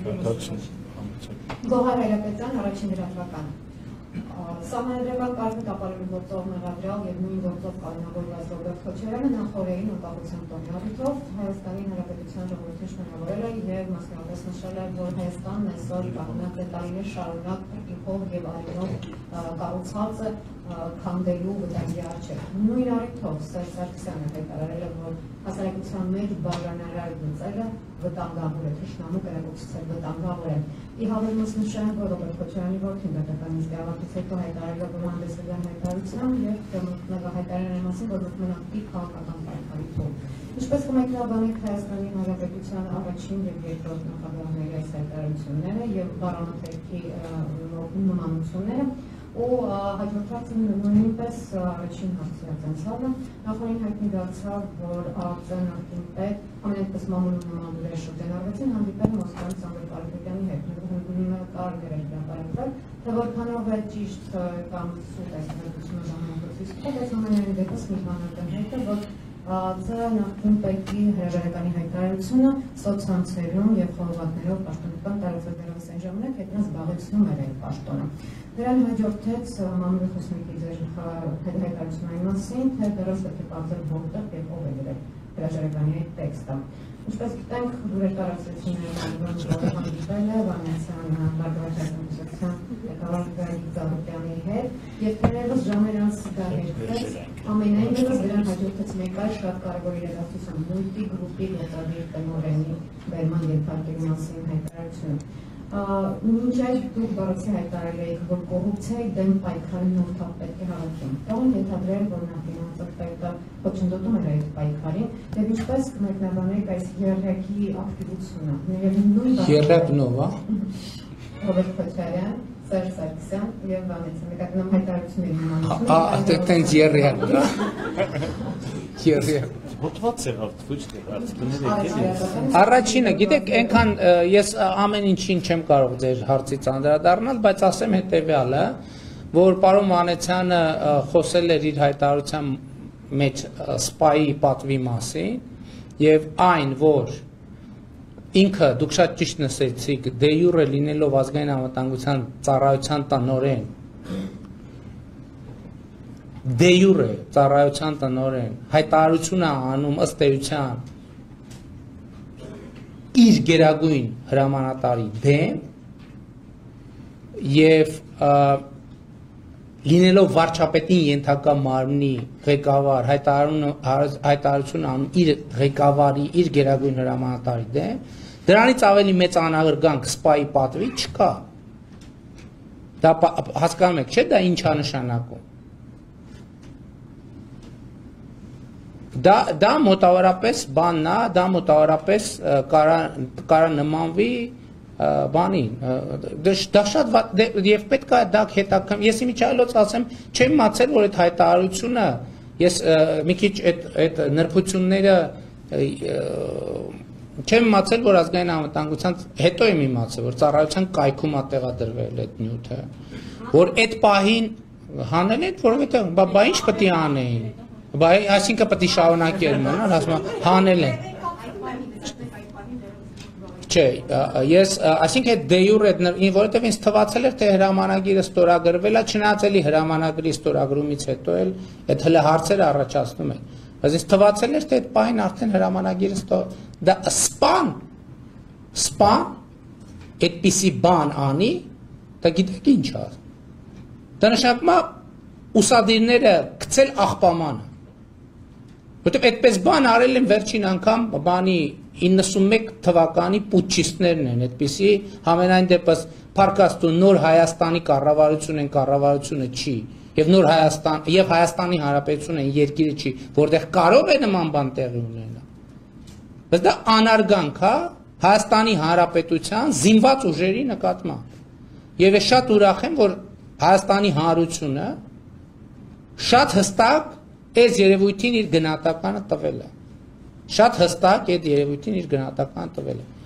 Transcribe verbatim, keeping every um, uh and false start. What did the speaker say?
Գոհար Հայրապետյան, առաջին լրատվական։ Սահմանադրական կարգը տապալելու գործով մեղադրյալ և նույն գործով կալանավորված Ռոբերտ Քոչարյանը նախորդին անկախության տոնի առիթով Հայաստանի Հանրապետության ժողովրդին շնորհավորել է և մասնավորապես նշել է, որ Հայաստանն այսօր կանգնած է տարիներ շարունակ իշխող և արյունով կառուցած է քանդելու վտանգի առջև։ Նույն առիթով Սերժ Սարգսյանը հայտարարել է, որ հասարակության մեջ բաժանարար գծելը վտանգավոր է, թշնամու կրակոցուցել վտանգավոր է։ Ի հավելումս նշել, որ Ռոբերտ Քոչարյանի որդին պետական նիստավակից հետո հայտարարել է, որ հանդես է գան հայտարարությամբ և հայտարարել են մասին, որ մտնում են ակտիվ քաղաքական պայքարի փուլ։ Ինչպես կմեկնաբանեք Հայաստանի Հանրապետության առաջին և երկրորդ նախագահների այս հայտարարությունները և բառանոթերքի նմանությունները ու հաջորդած նույնպես առաջին հարցի արձանցալը նախորդ հայտնի դարձավ, որ ԱԱԾ նախկին պետ ամենայնպես մամուլում նմանուներ շրջանառվեցին հանդիպել Մոսկվայում Սամվել Կարապետյանի հետ կարներ են հրապարակվել, թե որքանով է ճիշտ կամ սուտ այս հայտարարությունը ժամանակացույց տվել, այս ամենայն դեպս մի բանական հետ է, որ ԱԱԾ նախկին պետի հրաժարականի հայտարարությունը սոցցանցերում և խորհրդներով պաշտոնական տարածվելուց այն ժամանակ հետո զբաղեցնում էր այդ պաշտոնը։ Դրան հաջորդեց մամուլի խոսնակի ձեր հայտարարությունների մասին, թե դեռևս պետք է կարծել որտեղ և ով է գրել հրաժարականի այդ տեքստը։ Ինչպես գիտենք, լուրեր տարածվեցին որ հանդիպել է Վանեցյան բարգավաճական ղեկավար Գագիկ Ծառուկյանի հետ և թերևս ժամեր անց դա հերքվեց, ամենայն դեպս դրան հաջորդեց մեկ այլ շատ կարևոր իրադարձություն մուլտի գրուպի գործադիր տնօրենի բերման ենթարկելու մասին հայտարարությունը։ Մինչ այդ դուք բառացի հայտարարել եք, որ կոռուպցիայի դեմ պայքարին նորթափ պետք է հավաքեն։ Կարող են ենթադրել, որ նախկին պետը ոչնչոտում էր այդ պայքարին, և ինչպես կմեկնաբանեք այս ԵՌԵԿ-ի ակտիվությունը։ ԵՌԵԿ-նով, հա։ Ռոբերտ Քոչարյան, Սերժ Սարգսյան և Վանեցյան, նկատի հայտարարությունների նմանություն։ Այդտենց ԵՌԵԿ, դա։ ԵՌԵԿ։ Հոտված եղավ թույլ հարցները։ Առաջինը, գիտեք, այնքան ես ամեն ինչին չեմ կարող ձեր հարցից անդրադառնալ, բայց ասեմ հետևյալը, որ պարոն Վանեցյանը խոսել էր իր հայտարարության մեջ սպայի պատվի մասին և այն, որ ինքը դուք շատ ճիշտ նշեցիք, դե յուրե լինելով ազգային անվտանգության ծառայության տնօրեն, դե յուրե ծառայության տնօրեն հայտարարություն է անում ըստ էության իր գերագույն հրամանատարի դեմ և լինելով վարչապետին ենթակա մարմնի ղեկավար հայտարարություն անում իր ղեկավարի, իր գերագույն հրամանատարի դեմ, դրանից ավելի մեծ անարգանք սպայի պատվի չկա։ Դա հասկանում եք, չէ՞ դա ինչ է նշանակում։ Դա մոտավորապես բանն է, դա մոտավորապես կարա նմանվի բանին, դա շատ և պետք է դա հետաքրքրում, ես իմիջիայլոց ասեմ, չեմ մացել, որ այդ հայտարարությունը, ես մի քիչ այդ նրբությունները չեմ մացել, որ ազգային անվտանգության հետո եմ իմացել, որ ծառայության կայքում է տեղադրվել այդ նյութը, որ այդ պահին հանել են, որովհետև բա ինչ պետք է անեին, այսինքն պետք է շարունակել մնալ, ասում հանել են։ Չէ, ես, այսինքն դե յուրե, որովհետև ինձ թվացել էր, թե հրամանագիրը ստորագրվել է, չնայած էլի հրամանագրի ստորագրումից հետո էլ այդ հլը հարցերը առաջացնում են։ Բայց ինձ թվացել էր, թե այդ պահին արդեն հրամանագիրը դա սպան, սպան, այդպիսի բան անի, դա գիտեք ինչ է։ Դա նշանակում է ուսադիրները գցել աղբամանը։ Որտեղ այդպես բան արել են վերջին անգամ բանի իննսունմեկ թվականի պուտչիստներն են, այդպիսի համենայն դեպս Փարքաստու նոր Հայաստանի կառավարություն են, կառավարությունը չի, և նոր Հայաստան, և Հայաստանի Հանրապետություն են, երկիրը չի, որտեղ կարող է նման բան տեղի ունենալ։ Բայց դա անարգանք է Հայաստանի Հանրապետության զինված ուժերի նկատմամբ։ Եվ ես շատ ուրախ եմ, որ Հայաստանի Հանրությունը շատ հստակ այս երևույթին իր գնահատականը տվել է։ Շատ հստակ այդ երևույթին իր գնահատականը տվել է։